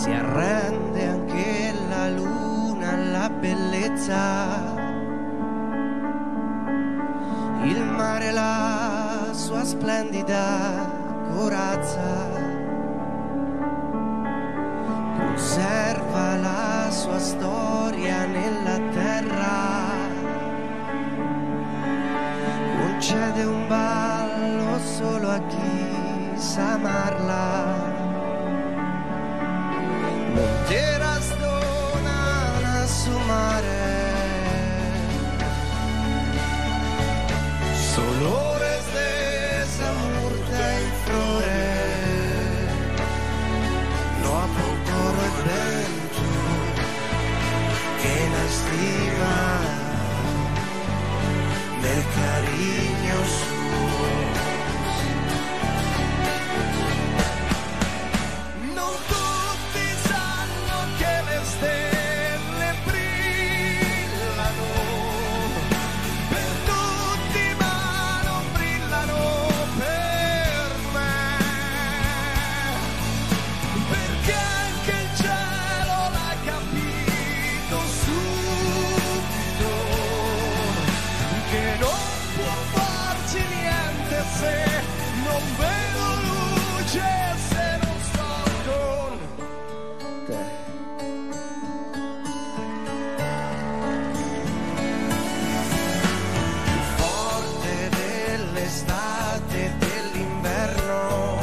si arrende anche la luna alla bellezza, il mare la sua splendida corazza, conserva la sua storia nella terra, concede un ballo solo a chi sa amarla. Montera stona su mare, Dolores de esa murta y flores, no a poco el vento que lastima del cariño suo. Non tutti sanno che le stelle brillano, per tutti ma non brillano per me, perché anche il cielo l'ha capito subito, che non può farci niente se non vedo luce, se non sto con te. Forte dell'estate e dell'inverno,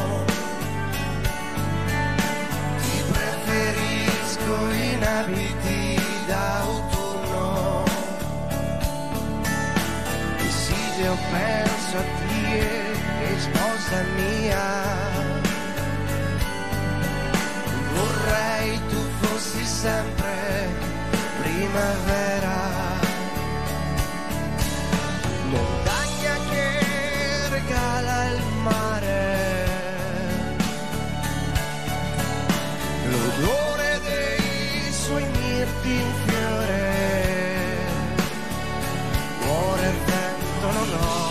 ti preferisco in abiti d'autunno. Desiderio, penso a te che sposa mia, vorrei tu fossi sempre primavera, montagna che regala il mare, l'odore dei suoi mirti in fiore, muore il vento, no no,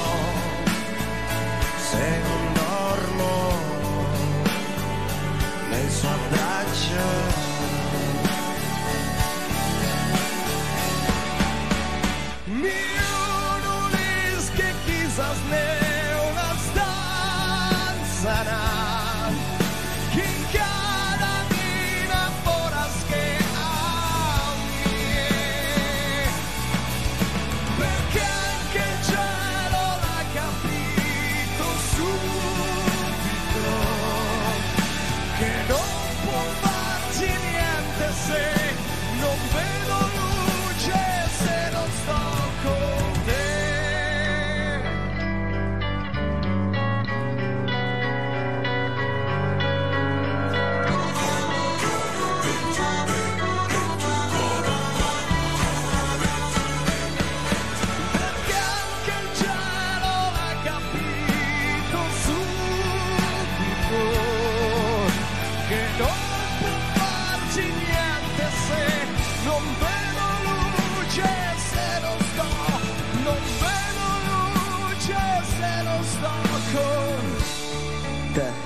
se non dormo nel suo abbraccio. Milion que quizás una stanza che in cada mina foras che a me, perché anche il cielo l'ha capito subito, che non può farci niente se non vedo luce, se non sto con te. Perché anche il cielo l'ha capito subito, che non può farci niente se non vedo luce, se non sto, non vedo luce, se non sto con te.